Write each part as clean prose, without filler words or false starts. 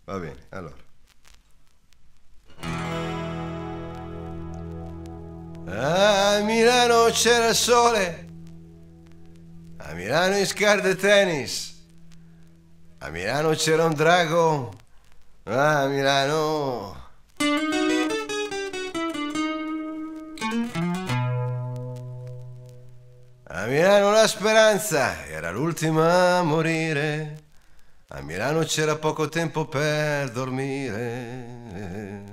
Va bene, allora. A Milano c'era il sole, a Milano in scarpe tennis, a Milano c'era un drago, a Milano. A Milano la speranza era l'ultima a morire, a Milano c'era poco tempo per dormire.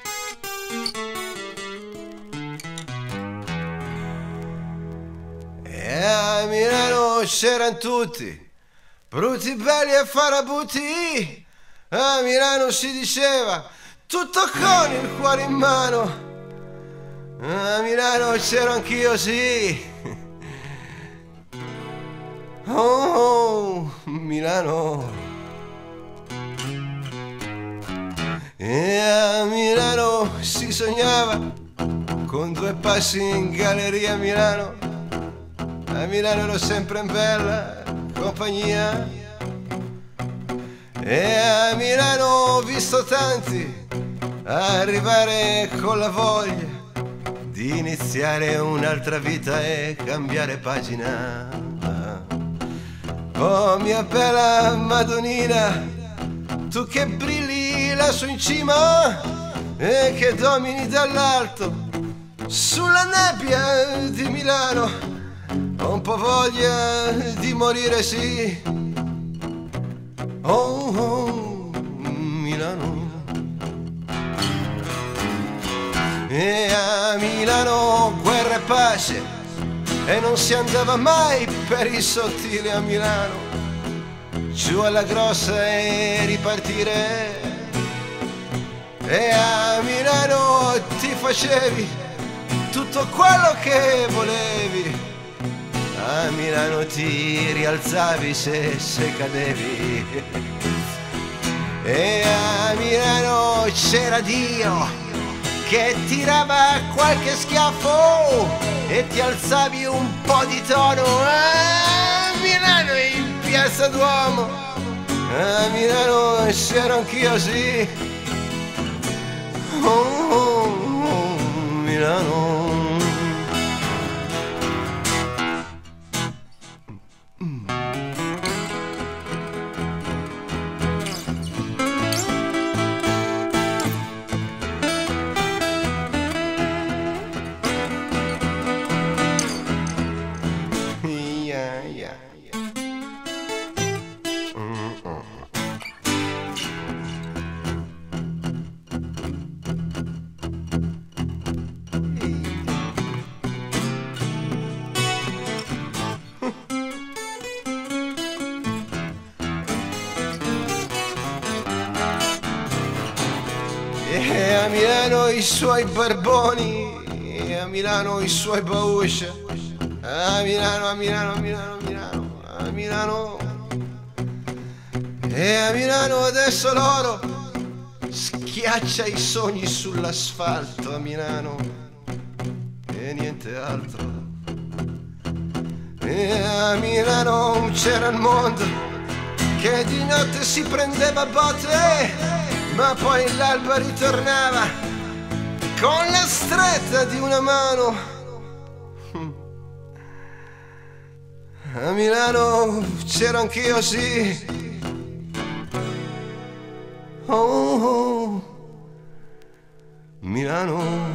E a Milano c'erano tutti, brutti, belli e farabutti. A Milano si diceva tutto con il cuore in mano. A Milano c'ero anch'io, sì. Oh, Milano. E a Milano si sognava con 2 passi in galleria a Milano. A Milano ero sempre in bella compagnia. E a Milano ho visto tanti arrivare con la voglia di iniziare un'altra vita e cambiare pagina. Oh mia bella Madonnina, tu che brilli lassù in cima e che domini dall'alto sulla nebbia di Milano, ho un po' voglia di morire, sì. Oh, oh, Milano. E a Milano guerra e pace, e non si andava mai per il sottile a Milano, giù alla grossa e ripartire. E a Milano ti facevi tutto quello che volevi, a Milano ti rialzavi se cadevi. E a Milano c'era Dio che tirava qualche schiaffo e ti alzavi un po' di tono. A Milano in piazza Duomo, a Milano c'ero anch'io, sì. Oh, oh, oh, Milano. E a Milano i suoi barboni, e a Milano i suoi Bauscia. A Milano, a Milano, a Milano, a Milano, a Milano. E a Milano adesso l'oro schiaccia i sogni sull'asfalto, a Milano, e niente altro. E a Milano c'era il mondo che di notte si prendeva botte, ma poi l'alba ritornava con la stretta di una mano. A Milano c'ero anch'io, sì. Oh, oh, Milano.